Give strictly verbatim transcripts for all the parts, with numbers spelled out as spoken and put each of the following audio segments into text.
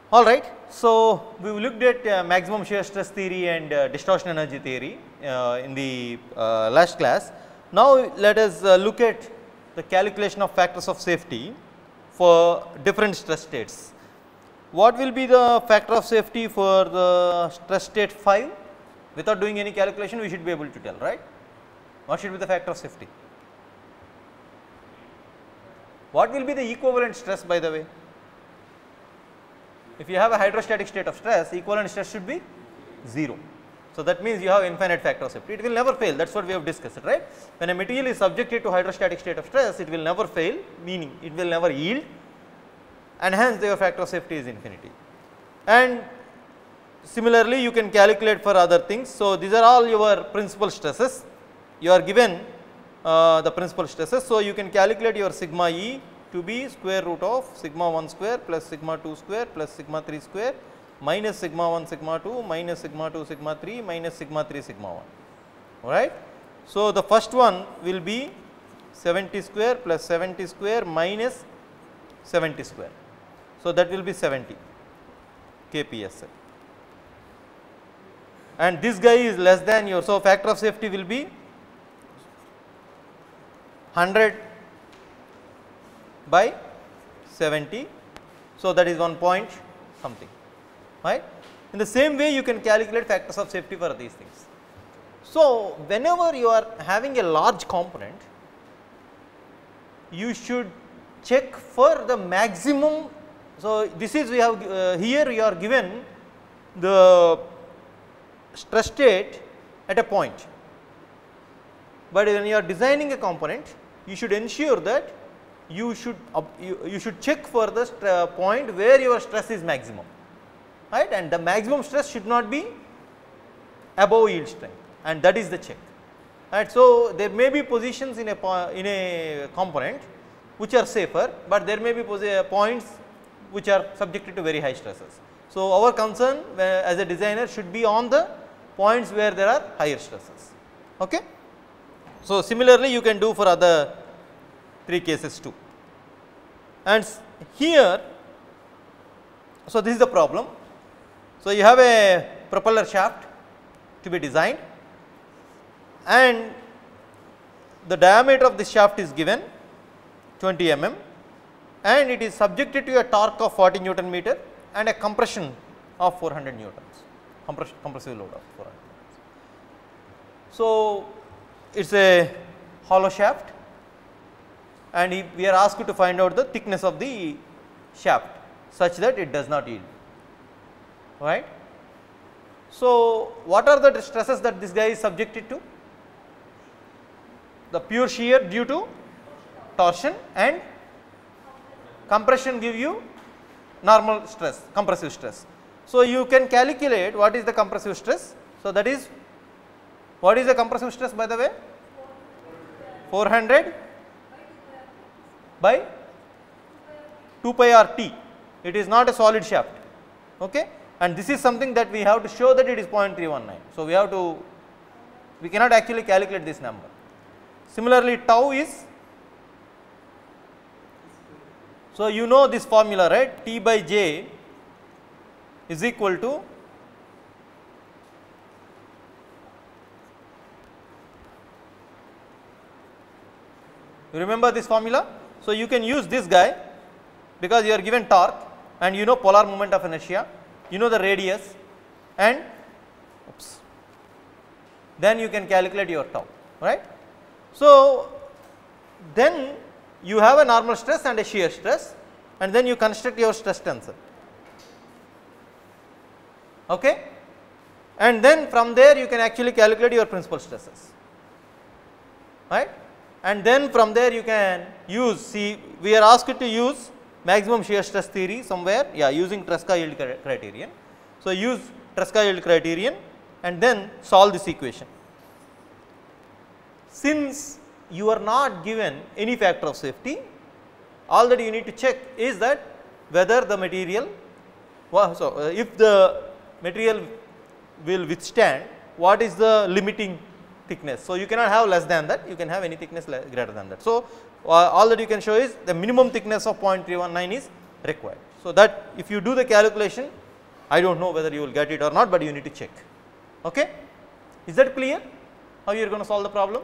All right. So, we looked at uh, maximum shear stress theory and uh, distortion energy theory uh, in the uh, last class. Now, let us uh, look at the calculation of factors of safety for different stress states. What will be the factor of safety for the stress state five? Without doing any calculation, we should be able to tell, right? What should be the factor of safety? What will be the equivalent stress, by the way? If you have a hydrostatic state of stress, equivalent stress should be zero. So, that means you have infinite factor of safety. It will never fail, that is what we have discussed, right? When a material is subjected to hydrostatic state of stress, it will never fail, meaning it will never yield, and hence their factor of safety is infinity. And similarly, you can calculate for other things. So, these are all your principal stresses. You are given uh, the principal stresses. So, you can calculate your sigma E to be square root of sigma one square plus sigma two square plus sigma three square minus sigma one sigma two minus sigma two sigma three minus sigma three sigma one, alright. So, the first one will be seventy square plus seventy square minus seventy square. So, that will be seventy K P S I, and this guy is less than your. So, factor of safety will be one hundred by seventy. So, that is one point something, right. In the same way, you can calculate factors of safety for these things. So, whenever you are having a large component, you should check for the maximum. So, this is we have uh, here you are given the stress state at a point, but when you are designing a component, you should ensure that you should uh, you, you should check for the uh, point where your stress is maximum, right, and the maximum stress should not be above yield strength, and that is the check, right. So, there may be positions in a in a component which are safer, but there may be points which are subjected to very high stresses. So, our concern uh, as a designer should be on the points where there are higher stresses. Okay. So, similarly, you can do for other three cases too. And here, so this is the problem. So, you have a propeller shaft to be designed, and the diameter of the shaft is given twenty millimeters, and it is subjected to a torque of forty Newton meter and a compression of four hundred newtons, compress compressive load of four hundred newtons. So, it is a hollow shaft, and we are asked to find out the thickness of the shaft such that it does not yield, right. So, what are the stresses that this guy is subjected to? The pure shear due to torsion, and compression give you normal stress, compressive stress. So, you can calculate what is the compressive stress. So, that is, what is the compressive stress, by the way? four hundred by two pi r T. It is not a solid shaft, okay, and this is something that we have to show that it is zero point three one nine. So, we have to, we cannot actually calculate this number. Similarly, tau is, so you know this formula, right, T by J is equal to you remember this formula. So, you can use this guy because you are given torque and you know polar moment of inertia, you know the radius, and oops, then you can calculate your tau, right. So, then you have a normal stress and a shear stress, and then you construct your stress tensor, okay, and then from there you can actually calculate your principal stresses, right. And then from there you can use, see, we are asked to use maximum shear stress theory somewhere, yeah, using Tresca yield criterion. So, use Tresca yield criterion and then solve this equation. Since you are not given any factor of safety, all that you need to check is that whether the material, so uh, if the material will withstand, what is the limiting thickness. So, you cannot have less than that, you can have any thickness greater than that. So, uh, all that you can show is the minimum thickness of zero point three one nine is required. So, So, that if you do the calculation, I do not know whether you will get it or not, but you need to check. Okay? Is that clear how you are going to solve the problem?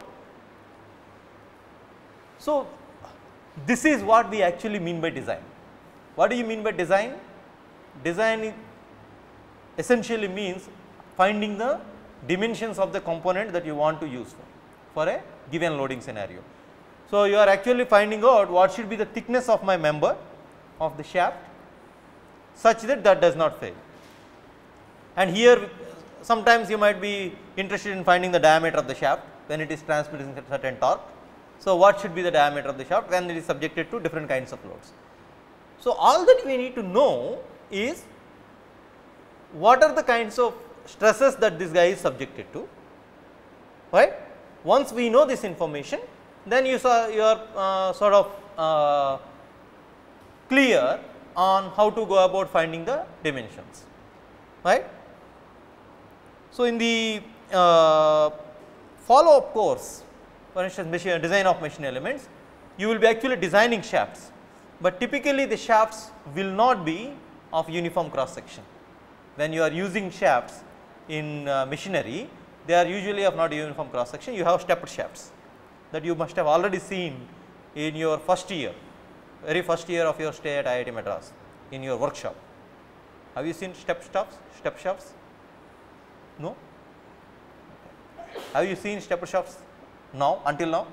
So, this is what we actually mean by design. What do you mean by design? Design essentially means finding the dimensions of the component that you want to use for, for a given loading scenario. So, you are actually finding out what should be the thickness of my member of the shaft such that that does not fail. And here sometimes you might be interested in finding the diameter of the shaft when it is transmitting a certain torque. So, what should be the diameter of the shaft when it is subjected to different kinds of loads. So, all that we need to know is what are the kinds of stresses that this guy is subjected to, right. Once we know this information, then you saw you are uh, sort of uh, clear on how to go about finding the dimensions, right. So, in the uh, follow up course, for instance machine, design of machine elements, you will be actually designing shafts, but typically the shafts will not be of uniform cross section. When you are using shafts in uh, machinery, they are usually of not uniform cross section. You have stepped shafts that you must have already seen in your first year, very first year of your stay at I I T Madras in your workshop. Have you seen step shafts? Step shafts? No. Have you seen step shafts now, until now?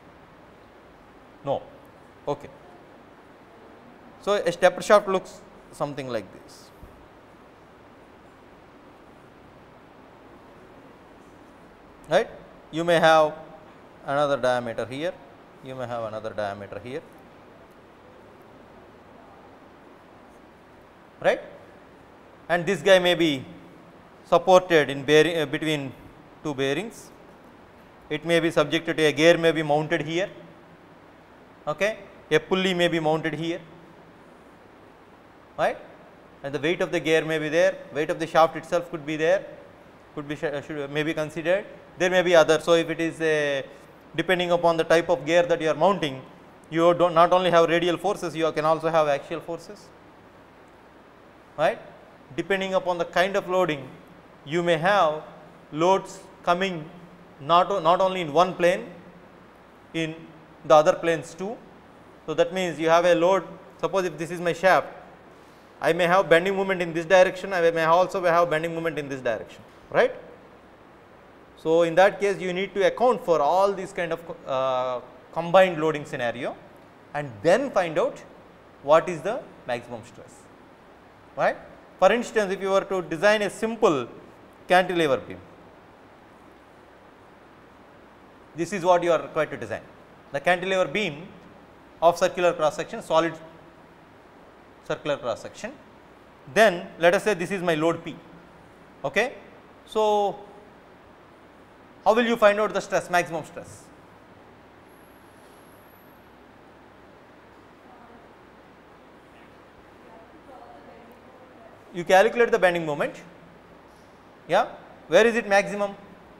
No. Okay. So, a step shaft looks something like this. Right. You may have another diameter here, you may have another diameter here, right, and this guy may be supported in bearing uh, between two bearings. It may be subjected to a gear, may be mounted here, okay. A pulley may be mounted here, right, and the weight of the gear may be there, weight of the shaft itself could be there, could be should may be considered. There may be other. So, if it is a depending upon the type of gear that you are mounting, you do not only have radial forces, you can also have axial forces, right. Depending upon the kind of loading, you may have loads coming not, not only in one plane, in the other planes too. So, that means you have a load, suppose if this is my shaft, I may have bending moment in this direction, I may also have bending moment in this direction, right. So, in that case you need to account for all these kind of uh, combined loading scenario and then find out what is the maximum stress, right. For instance, if you were to design a simple cantilever beam, this is what you are required to design, the cantilever beam of circular cross section, solid circular cross section. Then let us say this is my load P, okay. So, how will you find out the stress, maximum stress? You calculate the bending moment, yeah. Where is it maximum?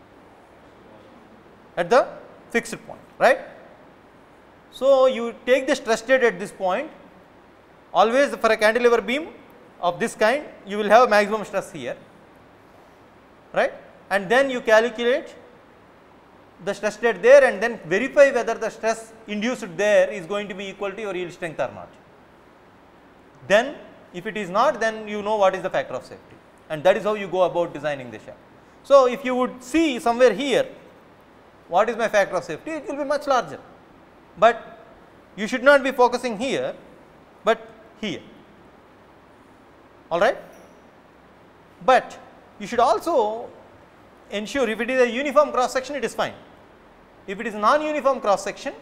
At the fixed point, right. So, you take the stress state at this point, always for a cantilever beam of this kind, you will have maximum stress here, right, and then you calculate the stress state there and then verify whether the stress induced there is going to be equal to your yield strength or not. Then if it is not, then you know what is the factor of safety, and that is how you go about designing the shaft. So, if you would see somewhere here what is my factor of safety, it will be much larger, but you should not be focusing here, but here, all right. But you should also ensure if it is a uniform cross section, it is fine. If it is non-uniform cross section,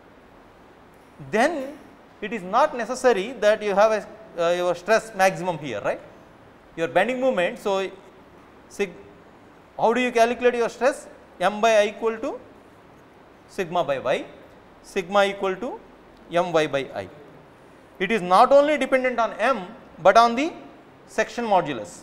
then it is not necessary that you have a uh, your stress maximum here, right, your bending moment. So, sig how do you calculate your stress? M by I equal to sigma by y, sigma equal to m y by I. It is not only dependent on m, but on the section modulus.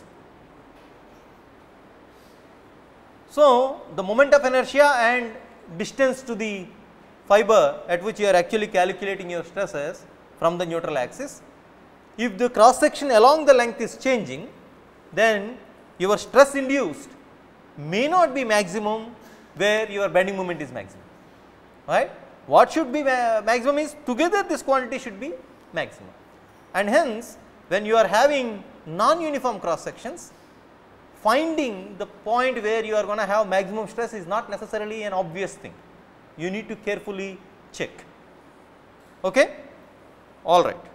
So, the moment of inertia and distance to the fiber at which you are actually calculating your stresses from the neutral axis if the cross section along the length is changing, then your stress induced may not be maximum where your bending moment is maximum, right. What should be ma maximum is together this quantity should be maximum, and hence when you are having non-uniform cross sections, finding the point where you are going to have maximum stress is not necessarily an obvious thing. You need to carefully check. Okay? All right.